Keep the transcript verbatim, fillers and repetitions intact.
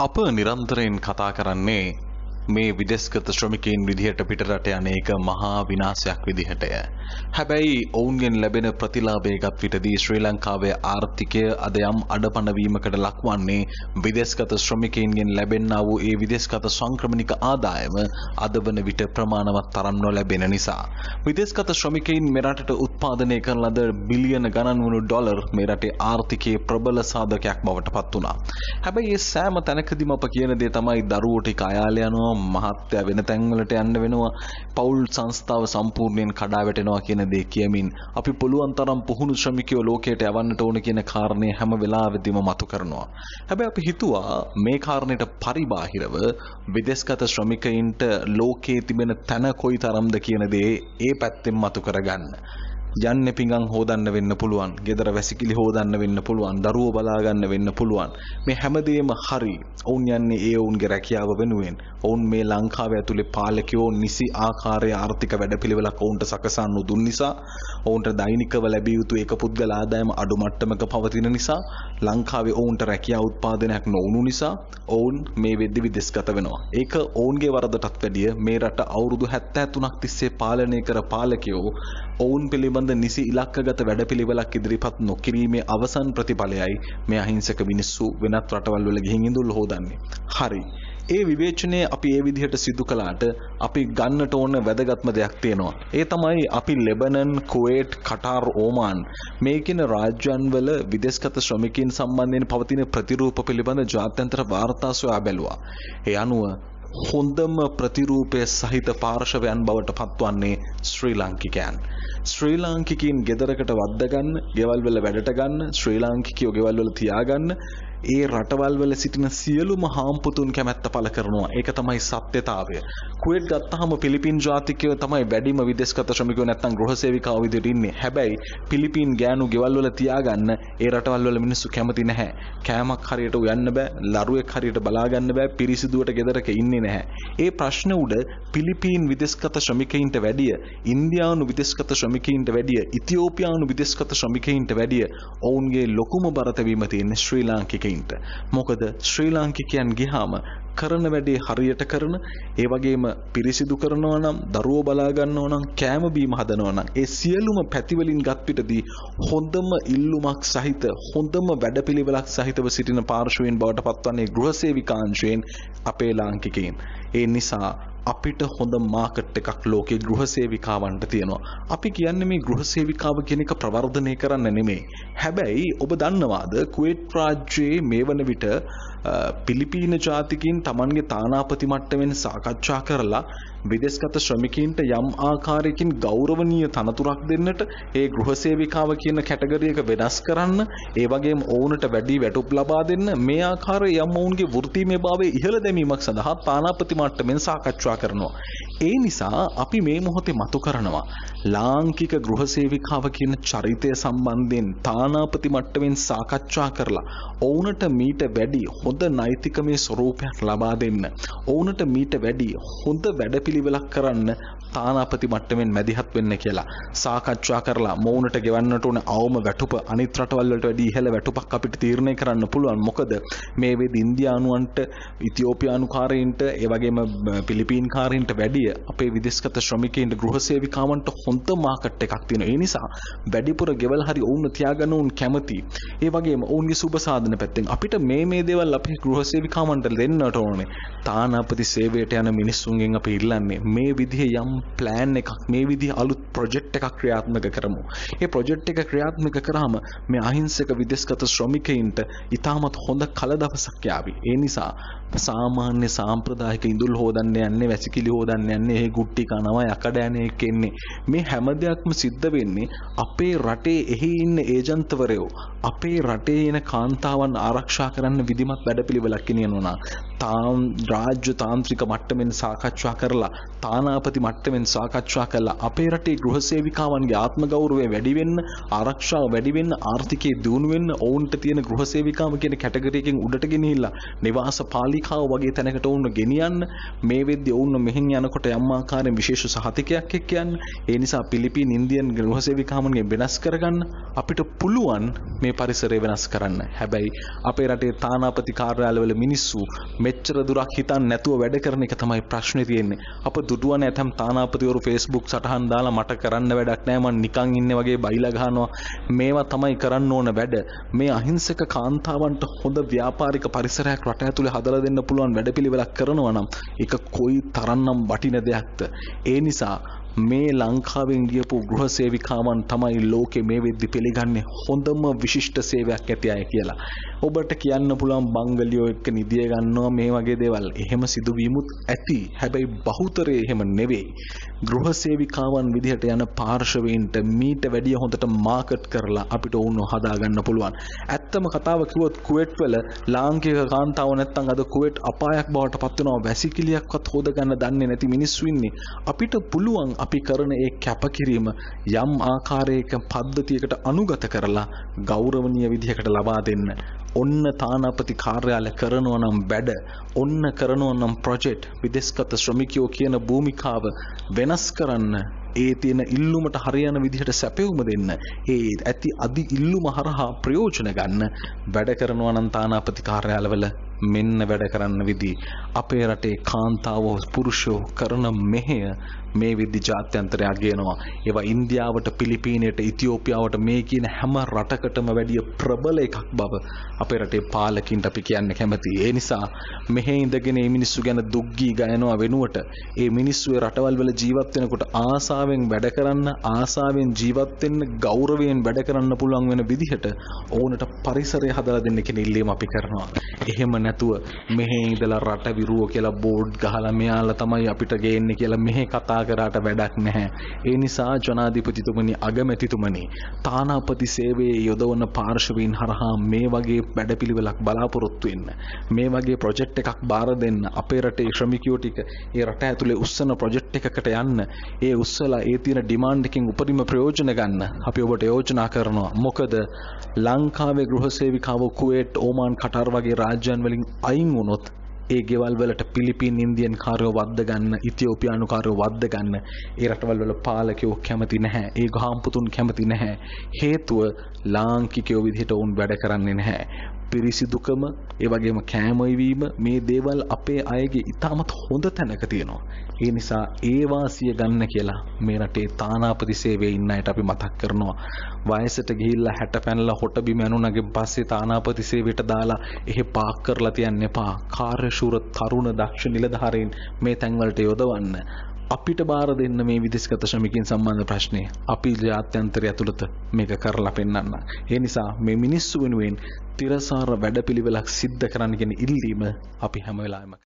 අප නිරන්තරයෙන් කතා කරන්නේ මේ විදේශගත ශ්‍රමිකයින් විදිහට පිටරට යන එක මහා විනාශයක් විදිහටය. හැබැයි ඔවුන්ගෙන් ලැබෙන ප්‍රතිලාභය ගත් විටදී ශ්‍රී ලංකාවේ ආර්ථිකය අද යම් අඩපණ වීමකට ලක්වන්නේ විදේශගත ශ්‍රමිකයින්ගෙන් ලැබෙනා වූ ඒ විදේශගත සංක්‍රමණික ආදායම අද වන විට ප්‍රමාණවත් තරම් නොලැබෙන නිසා. විදේශගත ශ්‍රමිකයින් මෙරටට උත්පාදනය කරන ලද බිලියන ගණන් වුණු ඩොලර් මේ රටේ ආර්ථිකයේ ප්‍රබල සාධකයක් බවට පත් වුණා. හැබැයි මේ සෑම තැනකදීම අප කියන දේ තමයි දරුවෝ ටික අයාල යනවා, මහත්ය වෙන තැන්වලට යන්න වෙනවා, පෞල් සංස්ථාව සම්පූර්ණයෙන් කඩා වැටෙනවා කියන දේ කියමින් අපි පුළුවන් තරම් පුහුණු ශ්‍රමිකයෝ ලෝකයට යවන්නට ඕන කියන කාරණේ හැම වෙලාවෙදීම මතු කරනවා. හැබැයි අපි හිතුවා මේ කාරණයට පරිබාහිරව විදේශගත ශ්‍රමිකයින්ට ලෝකයේ තිබෙන තැන කොයිතරම්ද කියන දේ ඒ පැත්තෙන් මතු කරගන්න. යන්නේ පිඟන් හොදන්න වෙන්න පුළුවන්, ගෙදර වැසිකිලි හොදන්න වෙන්න පුළුවන්, දරුවෝ බලා ගන්න වෙන්න පුළුවන්. මේ හැමදේම හරි. ඔවුන් යන්නේ ඒ ඔවුන්ගේ රැකියාව වෙනුවෙන්. ඔවුන් මේ ලංකාව ඇතුලේ පාලකයෝ නිසි ආකාරයේ ආර්ථික වැඩපිළිවෙලක් ඔවුන්ට සකසා නොදුන් නිසා, ඔවුන්ට දෛනිකව ලැබිය යුතු ඒක පුද්ගල ආදායම අඩු මට්ටමක පවතින නිසා, ලංකාවේ ඔවුන්ට රැකියාව උත්පාදනයක් නොවුණු නිසා ඔවුන් මේ වෙද්දි විදේශගත වෙනවා. ඒක ඔවුන්ගේ වරදටත් වැඩිය මේ රට අවුරුදු හැත්තෑ තුනක් තිස්සේ පාලනය කර පාලකයෝ ඔවුන් පිළිබඳ නිසි ඉලක්කගත වැඩපිළිවෙලක් ඉදිරිපත් නොකිරීමේ අවසන් ප්‍රතිඵලයයි මේ අහිංසක මිනිස්සු වෙනත් රටවල් වල ගිහින් ඉඳුල් හොදන්නේ. හරි. ඒ විවේචනය අපි ඒ විදිහට සිදු කළාට අපි ගන්නට ඕන වැදගත්ම දෙයක් තියෙනවා. ඒ තමයි අපි ලෙබනන්, කුවේට්, කටාර්, ඕමාන් මේ කියන රාජ්‍යයන් වල විදේශගත ශ්‍රමිකයන් සම්බන්ධයෙන් පවතින ප්‍රතිරූප පිළිබඳ ජාත්‍යන්තර වාර්තා සොයා බැලුවා. ඒ අනුව හොඳම ප්‍රතිරූපය සහිත පාර්ශවයන් බවට පත්වන්නේ ශ්‍රී ලාංකිකයන්. ශ්‍රී ලාංකිකයින් ගෙදරකට වද්දා ගන්න, ගෙවල් වල වැඩට ගන්න, ශ්‍රී ලාංකිකයෝ ගෙවල් වල තියාගන්න ඒ රටවල් වල සිටින සියලුම හාම්පුතුන් කැමැත්ත පළ කරනවා. ඒක තමයි සත්‍යතාවය. කුවේට් ගත්තාම පිලිපින් ජාතිකයෝ තමයි වැඩිම විදේශගත ශ්‍රමිකයෝ නැත්නම් ගෘහසේවිකාවෝ විදිහට ඉන්නේ. හැබැයි පිලිපින් ගෑනු ගෙවල් වල තියාගන්න ඒ රටවල් වල මිනිස්සු කැමති නැහැ. කෑමක් හරියට උයන්න බෑ, ලරුවෙක් හරියට බලා ගන්න බෑ, පිරිසිදුවට ගෙදරක ඉන්නේ නැහැ. ඒ ප්‍රශ්න උඩ පිලිපින් විදේශගත ශ්‍රමිකයින්ට වැඩිය, ඉන්දියානු විදේශගත ශ්‍රමිකයින්ට වැඩිය, ඉතියෝපියානු විදේශගත ශ්‍රමිකයින්ට වැඩිය ඔවුන්ගේ ලොකුම බරතවීම තියෙන්නේ ශ්‍රී ලාංකිකයින්ට. මොකද ශ්‍රී ලාංකිකයන් ගියාම කරන වැඩේ හරියට කරන, ඒ වගේම පිරිසිදු කරනවා නම්, දරුවෝ බලා ගන්නවා නම්, කෑම බීම හදනවා නම් ඒ සියලුම පැතිවලින් ගත් පිටදී හොඳම ඉල්ලුමක් සහිත, හොඳම වැඩපිළිවෙලක් සහිතව සිටින පාර්ශවයෙන් බවට පත්වන්නේ ගෘහසේවිකාංශයෙන් අපේ ලාංකිකයින්. ඒ නිසා අපිට හොඳ මාකට් එකක් ලෝකේ ගෘහසේවිකාවන්ට තියෙනවා. අපි කියන්නේ මේ ගෘහසේවිකාව කියන එක ප්‍රවර්ධනය කරන්න නෙමෙයි. හැබැයි ඔබ දන්නවාද කුවේට් රාජ්‍යයේ මේ වන විට පිලිපීන ජාතිකයින් Tamanගේ තානාපති මට්ටමින් සාකච්ඡා කරලා විදේශගත ශ්‍රමිකයින්ට යම් ආකාරයකින් ගෞරවනීය තනතුරක් දෙන්නට, ඒ ගෘහසේවිකාව කියන කැටගරි එක වෙනස් කරන්න, ඒ වගේම ඔවුන්ට වැඩි වැටුප් ලබා දෙන්න, මේ ආකාරයේ යම් ඔවුන්ගේ වෘත්තීමය භාවය ඉහළ දැමීමක් සඳහා තානාපති මට්ටමින් සාකච්ඡා කරනවා. ඒ නිසා අපි මේ මොහොතේ මතු කරනවා ලාංකික ගෘහසේවිකාව කියන චරිතය සම්බන්ධයෙන් තානාපති මට්ටමින් සාකච්ඡා කරලා ඔවුන්ට මීට වැඩි හොඳ නෛතිකමය ස්වරූපයක් ලබා දෙන්න, ඔවුන්ට මීට වැඩි හොඳ වැඩපිළිවෙලක් කරන්න තානාපති මට්ටමින් මැදිහත් වෙන්න කියලා සාකච්ඡා කරලා මොවුන්ට ගෙවන්නට ඕන අවම වැටුප අනිත් රටවල් වලට වැඩි ඉහළ වැටුපක් අපිට තීරණය කරන්න පුළුවන්. මොකද මේ වෙද ඉන්දියානුවන්ට, ඉතියෝපියානු කාරයින්ට, ඒ වගේම පිලිපීන් කාරයින්ට වැඩිය අපේ විදේශගත ශ්‍රමිකයින්ට, ගෘහසේවිකාවන්ට හොඳ මාකට් එකක් තියෙනවා. ඒ නිසා වැඩිපුර ගෙවල් හරි ඔවුන් තියාගන්න උන් කැමති. ඒ වගේම ඔවුන්ගේ සුබ සාධන පැත්තෙන් අපිට මේ මේ දේවල් අපේ ගෘහසේවිකාවන්ට දෙන්නට ඕනේ. තානාපති සේවයට යන මිනිස්සුන්ගෙන් අපි ඉල්ලන්නේ මේ විදිහේ යම් ප්ලෑන් එකක්, මේ විදිහ අලුත් ප්‍රොජෙක්ට් එකක් ක්‍රියාත්මක කරමු. ඒ ප්‍රොජෙක්ට් එක ක්‍රියාත්මක කරාම මේ අහිංසක විදේශගත ශ්‍රමිකයින්ට ඉතාමත් හොඳ කල දවසක් යාවි. ඒ නිසා සාමාන්‍ය සාම්ප්‍රදායික ඉඳුල් හොදන්න යන්නේ, වැසිකිලි හොදන්න යන්නේ, ඒ ගුට්ටි කනවා, යකඩ යන්නේ එන්නේ. මේ හැම දෙයක්ම සිද්ධ වෙන්නේ අපේ රටේ එහි ඉන්න ඒජන්තවරයෝ අපේ රටේ එන කාන්තාවන් ආරක්ෂා කරන්න විධිමත් වැඩපිළිවෙලක් ගෙනියනවා නම්, තාම් රාජ්‍ය තාන්ත්‍රික මට්ටමින් සාකච්ඡා කරලා, තානාපති මට්ටමින් සාකච්ඡා කරලා අපේ රටේ ගෘහසේවිකාවන්ගේ ආත්ම ගෞරවය වැඩි වෙන්න, ආරක්ෂාව වැඩි වෙන්න, ආර්ථිකය දියුණු වෙන්න, ඔවුන්ට තියෙන ගෘහසේවිකාව කියන කැටගරි එකෙන් උඩට ගෙනිහිල්ලා නිවාස පාලිකාව වගේ තැනකට ඔවුන් ගෙනියන්න. මේ වෙද්දී ඔවුන් මෙහෙන් යනකොට යම් ආකාරයෙන් විශේෂ සහතිකයක් එක්ක යන්න. ඒ නිසා පිලිපීන, ඉන්දියන් ගෘහසේවිකාවන්ගේ වෙනස් කරගන්න අපිට පුළුවන් මේ පරිසරය වෙනස් කරන්න. හැබැයි අපේ රටේ තානාපති කාර්යාලවල මිනිස්සු මෙච්චර දුරක් හිතන්නේ නැතුව වැඩ කරන එක තමයි ප්‍රශ්නේ තියෙන්නේ. අප දුටුවනේ ඇතම් තානාපතිවරු Facebook සටහන් දාලා මට කරන්න වැඩක් නැහැ මං නිකන් ඉන්නේ වගේ බයිලා ගහනවා. මේවා තමයි කරන්න ඕන වැඩ. මේ අහිංසක කාන්තාවන්ට හොඳ ව්‍යාපාරික පරිසරයක් රට ඇතුලේ හදලා දෙන්න පුළුවන් වැඩපිළිවෙලක් කරනවා නම් ඒක කොයි තරම්නම් වටින දෙයක්ද. ඒ නිසා මේ ලංකාවෙන් ගියපු ගෘහ සේවිකාවන් තමයි ලෝකේ මේ වෙද්දි පිළිගන්නේ හොඳම විශිෂ්ට සේවයක් ඇති අය කියලා. ඔබට කියන්න පුළුවන් බංගලියෝ එක්ක නිදිය ගන්නවා මේ වගේ දේවල්. එහෙම සිදුවීමුත් ඇති. හැබැයි බහුතරය එහෙම නෙවෙයි. ගෘහ සේවිකාවන් විදිහට යන පාර්ශවීන්ට මීට වැඩිය හොඳට මාකට් කරලා අපිට උන්ව හදා ගන්න පුළුවන්. ඇත්තම කතාව කිව්වොත් කුවේට් වල ලාංකික කාන්තාව නැත්තම් අද කුවේට් අපායක් බවට පත් වෙනවා. වැසිකිළියක්වත් හොද ගන්න දන්නේ නැති මිනිස්සු ඉන්නේ. අපිට පුළුවන් අපි කරන ඒ කැපකිරීම යම් ආකාරයක පද්ධතියකට අනුගත කරලා ගෞරවනීය විදිහකට ලබා දෙන්න. ඔන්න තානාපති කාර්යාල කරනවා නම් වැඩ, ඔන්න කරනවා නම් ප්‍රොජෙක්ට්, විදේශගත ශ්‍රමිකයෝ කියන භූමිකාව වෙනස් කරන්න, ඒ තියෙන ඉල්ලුමට හරියන විදිහට සැපයුම දෙන්න, ඒ ඇති අදි ඉල්ලුම හරහා ප්‍රයෝජන ගන්න වැඩ කරනවා නම් තානාපති කාර්යාලවල මෙන්න වැඩ කරන්න විදි. අපේ රටේ කාන්තාවෝ පුරුෂයෝ කරන මෙහෙය මේ විදි ජාත්‍යන්තරය අගයනවා. ඒවා ඉන්දියාවට, පිලිපීනයට, ඉතියෝපියාවට මේ කියන හැම රටකටම වැඩිය ප්‍රබල එකක් බව අපේ රටේ පාලකින්ට අපි කියන්න කැමතියි. ඒ නිසා මෙහෙ ඉඳගෙන මේ මිනිස්සු ගැන දුක් ගී ගයනවා වෙනුවට ඒ මිනිස්සු ඒ රටවල් වල ජීවත් වෙනකොට ආසාවෙන් වැඩ කරන්න, ආසාවෙන් ජීවත් වෙන්න, ගෞරවයෙන් වැඩ කරන්න පුළුවන් වෙන විදිහට ඕනට පරිසරය හදලා දෙන්න කියන ඉල්ලීම අපි කරනවා. එහෙම නැතුව මෙහෙ ඉඳලා රට විරුව කියලා බෝඩ් ගහලා මෙයාලා තමයි අපිට ගේන්නේ කියලා මෙහෙ කතා කරාට වැඩක් නැහැ. ඒ නිසා ජනාධිපතිතුමනි, අගමැතිතුමනි, තානාපති සේවයේ යොදවන පාර්ශවීන් හරහා මේ වගේ වැඩපිළිවෙලක් බලාපොරොත්තු වෙන්න, මේ වගේ ප්‍රොජෙක්ට් එකක් බාර දෙන්න, අපේ රටේ ශ්‍රමිකයෝ ටික ඒ රට ඇතුලේ උස්සන ප්‍රොජෙක්ට් එකකට යන්න, ඒ උස්සලා ඒ තියෙන ඩිමාන්ඩ් එකෙන් උපරිම ප්‍රයෝජන ගන්න අපි ඔබට යෝජනා කරනවා. මොකද ලංකාවේ ගෘහ සේවිකාවෝ කුවේට්, ඕමාන්, කටාර් වගේ රාජ්‍යයන් වලින් අයින් වුණොත් ඒ ගෙවල් වලට පිලිපීන් ඉන්දියන් කාර්යෝ වද්ද ගන්න, ඉතියෝපියානු කාර්යෝ වද්ද ගන්න ඒ රටවල් වල පාලකයෝ කැමති නැහැ. ඒ ගහම්පුතුන් කැමති නැහැ. හේතුව ලාංකිකයෝ විදිහට වුන් වැඩ කරන්නේ නැහැ. පිරිසිදුකම, ඒ වගේම කෑමවීම, මේ දේවල් අපේ අයගේ ඉතාමත් හොඳ තැනක තියෙනවා. ඒ නිසා ඒ වාසිය ගන්න කියලා මේ රටේ තානාපති සේවයේ ඉන්න අයට අපි මතක් කරනවා. වයසට ගිහිල්ලා හැට පැනලා හොට බිම යනුණගෙන් පස්සේ තානාපති සේවයට දාලා එහෙ පාක් කරලා තියන්න එපා. කාර්යශූර තරුණ දක්ෂ නිලධාරීන් මේ තැන්වලට යොදවන්න. අපිට බාර දෙන්න මේ විදේශගත ශ්‍රමිකයන් සම්බන්ධ ප්‍රශ්නේ. අපි ජාත්‍යන්තරය ඇතුළත මේක කරලා පෙන්නන්න. ඒ නිසා මේ මිනිස්සු වෙනුවෙන් තිරසාර වැඩපිළිවෙලක් සිද්ධ කරන්න කියන ඉල්ලීම අපි හැම වෙලාවෙම